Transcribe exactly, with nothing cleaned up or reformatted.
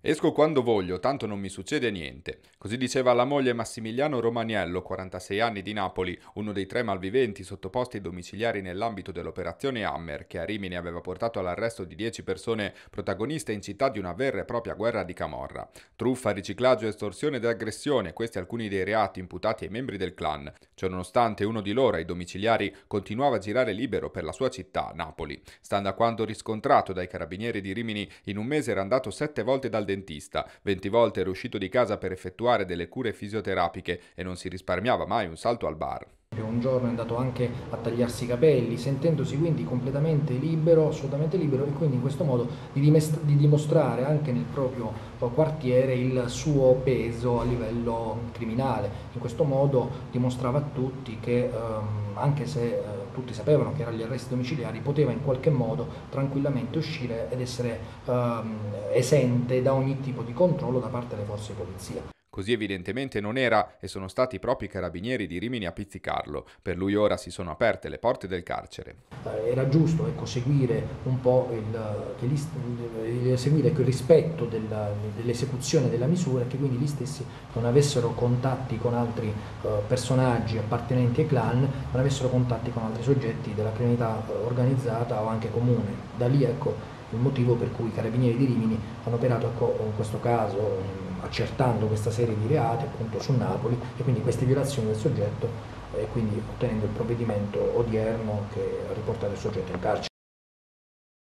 Esco quando voglio, tanto non mi succede niente. Così diceva alla moglie Massimiliano Romaniello, quarantasei anni di Napoli, uno dei tre malviventi sottoposti ai domiciliari nell'ambito dell'operazione Hammer, che a Rimini aveva portato all'arresto di dieci persone protagoniste in città di una vera e propria guerra di camorra. Truffa, riciclaggio, estorsione ed aggressione, questi alcuni dei reati imputati ai membri del clan. Ciononostante uno di loro, ai domiciliari, continuava a girare libero per la sua città, Napoli. Stando a quanto riscontrato dai carabinieri di Rimini, in un mese era andato sette volte dal dentista, venti volte era uscito di casa per effettuare delle cure fisioterapiche e non si risparmiava mai un salto al bar. Un giorno è andato anche a tagliarsi i capelli, sentendosi quindi completamente libero, assolutamente libero, e quindi in questo modo di, di dimostrare anche nel proprio quartiere il suo peso a livello criminale. In questo modo dimostrava a tutti che ehm, anche se eh, tutti sapevano che erano gli arresti domiciliari, poteva in qualche modo tranquillamente uscire ed essere ehm, esente da ogni tipo di controllo da parte delle forze di polizia. Così evidentemente non era e sono stati proprio i carabinieri di Rimini a pizzicarlo. Per lui ora si sono aperte le porte del carcere. Eh, era giusto, ecco, seguire un po' il, che gli, seguire il rispetto della, dell'esecuzione della misura, e che quindi gli stessi non avessero contatti con altri eh, personaggi appartenenti ai clan, non avessero contatti con altri soggetti della criminalità organizzata o anche comune. Da lì, ecco, il motivo per cui i carabinieri di Rimini hanno operato, ecco, in questo caso accertando questa serie di reati appunto su Napoli, e quindi queste violazioni del soggetto, e quindi ottenendo il provvedimento odierno che ha riportato il soggetto in carcere.